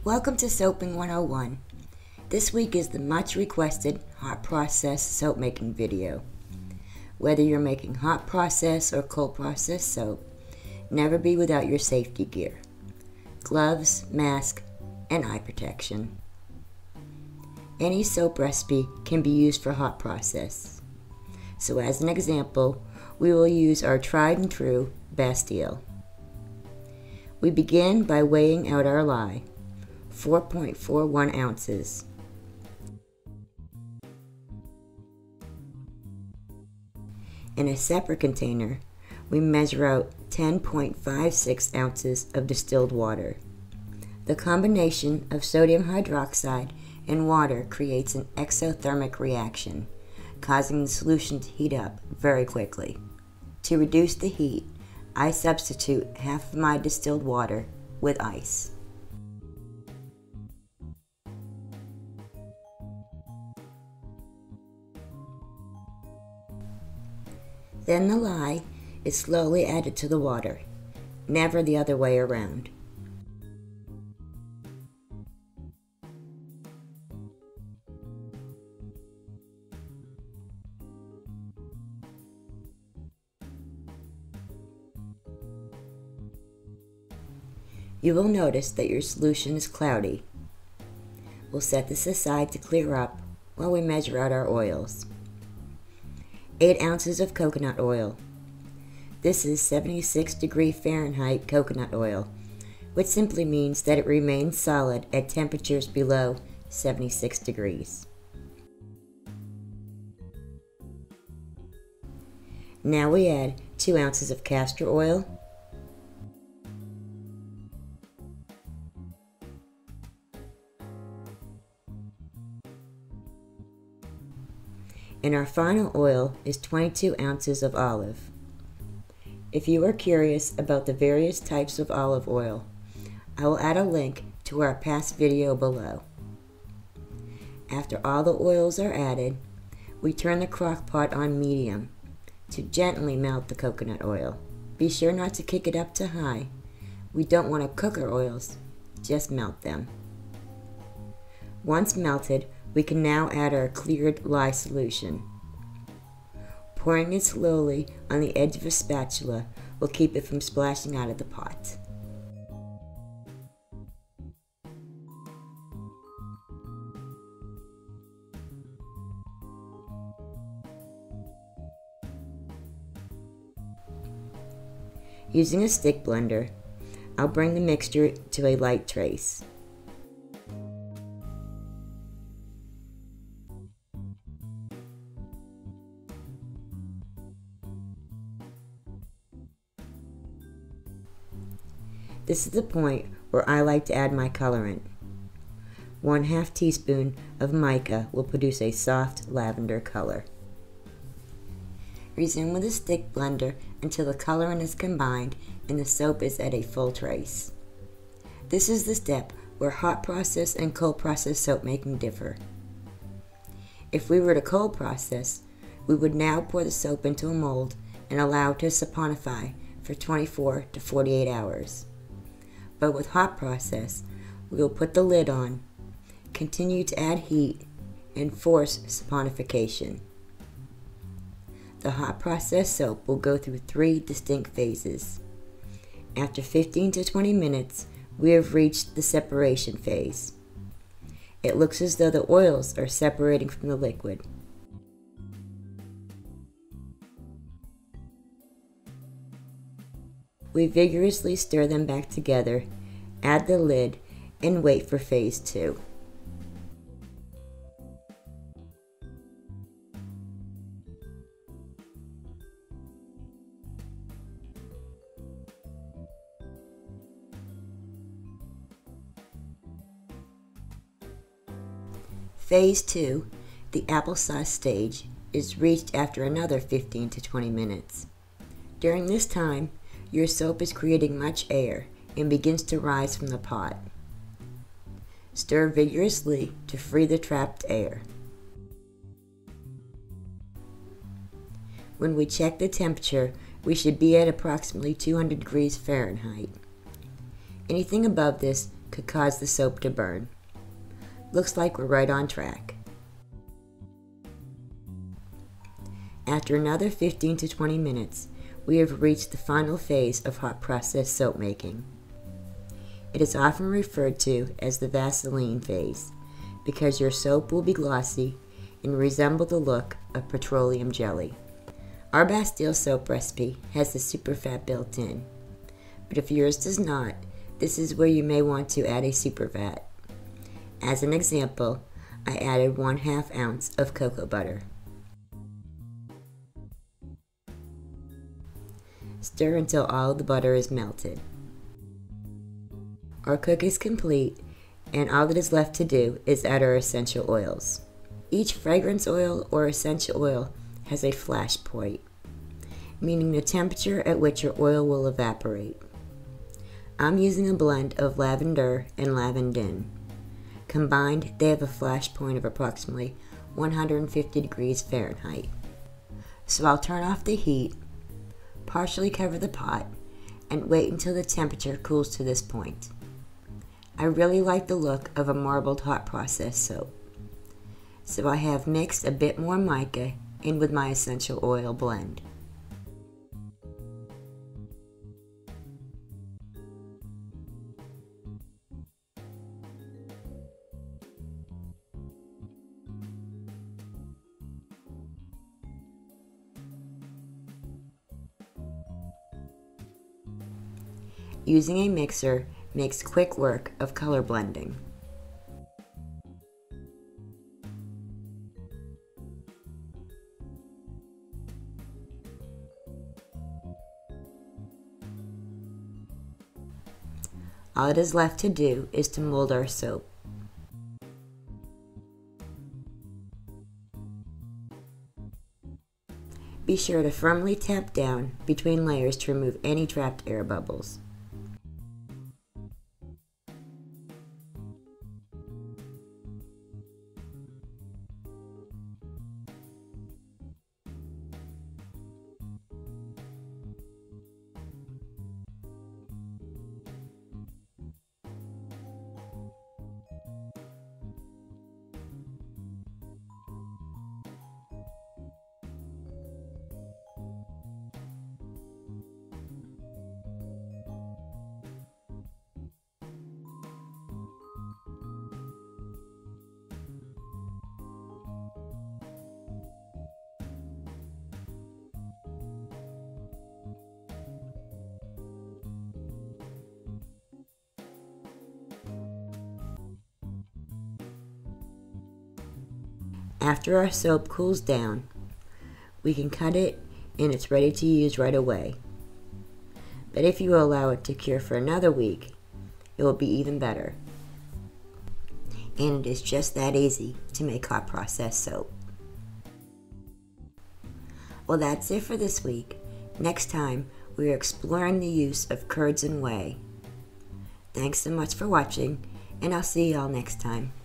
Welcome to Soaping 101. This week is the much requested hot process soap making video. Whether you're making hot process or cold process soap, never be without your safety gear. Gloves, mask, and eye protection. Any soap recipe can be used for hot process. So as an example, we will use our tried and true Bastille. We begin by weighing out our lye, 4.41 ounces. In a separate container, we measure out 10.56 ounces of distilled water. The combination of sodium hydroxide and water creates an exothermic reaction, causing the solution to heat up very quickly. To reduce the heat, I substitute half of my distilled water with ice. Then the lye is slowly added to the water, never the other way around. You will notice that your solution is cloudy. We'll set this aside to clear up while we measure out our oils. 8 ounces of coconut oil. This is 76°F coconut oil, which simply means that it remains solid at temperatures below 76 degrees. Now we add 2 ounces of castor oil, and our final oil is 22 ounces of olive. If you are curious about the various types of olive oil, I will add a link to our past video below. After all the oils are added, we turn the crock pot on medium to gently melt the coconut oil. Be sure not to kick it up to high. We don't want to cook our oils, just melt them. Once melted, we can now add our cleared lye solution. Pouring it slowly on the edge of a spatula will keep it from splashing out of the pot. Using a stick blender, I'll bring the mixture to a light trace. This is the point where I like to add my colorant. 1/2 teaspoon of mica will produce a soft lavender color. Resume with a stick blender until the colorant is combined and the soap is at a full trace. This is the step where hot process and cold process soap making differ. If we were to cold process, we would now pour the soap into a mold and allow it to saponify for 24 to 48 hours. But with hot process, we will put the lid on, continue to add heat, and force saponification. The hot process soap will go through 3 distinct phases. After 15 to 20 minutes, we have reached the separation phase. It looks as though the oils are separating from the liquid. We vigorously stir them back together, add the lid, and wait for phase 2. Phase 2, the applesauce stage, is reached after another 15 to 20 minutes. During this time, your soap is creating much air and begins to rise from the pot. Stir vigorously to free the trapped air. When we check the temperature, we should be at approximately 200 degrees Fahrenheit. Anything above this could cause the soap to burn. Looks like we're right on track. After another 15 to 20 minutes, we have reached the final phase of hot process soap making. It is often referred to as the Vaseline phase because your soap will be glossy and resemble the look of petroleum jelly. Our Bastille soap recipe has the superfat built in, but if yours does not, this is where you may want to add a superfat. As an example, I added 1/2 ounce of cocoa butter. Stir until all the butter is melted. Our cook is complete, and all that is left to do is add our essential oils. Each fragrance oil or essential oil has a flash point, meaning the temperature at which your oil will evaporate. I'm using a blend of lavender and lavandin. Combined, they have a flash point of approximately 150 degrees Fahrenheit. So I'll turn off the heat, partially cover the pot, and wait until the temperature cools to this point. I really like the look of a marbled hot process soap, so I have mixed a bit more mica in with my essential oil blend. Using a mixer makes quick work of color blending. All it is left to do is to mold our soap. Be sure to firmly tap down between layers to remove any trapped air bubbles. After our soap cools down, we can cut it and it's ready to use right away. But if you allow it to cure for another week, it will be even better. And it is just that easy to make hot process soap. Well, that's it for this week. Next time, we are exploring the use of curds and whey. Thanks so much for watching, and I'll see y'all next time.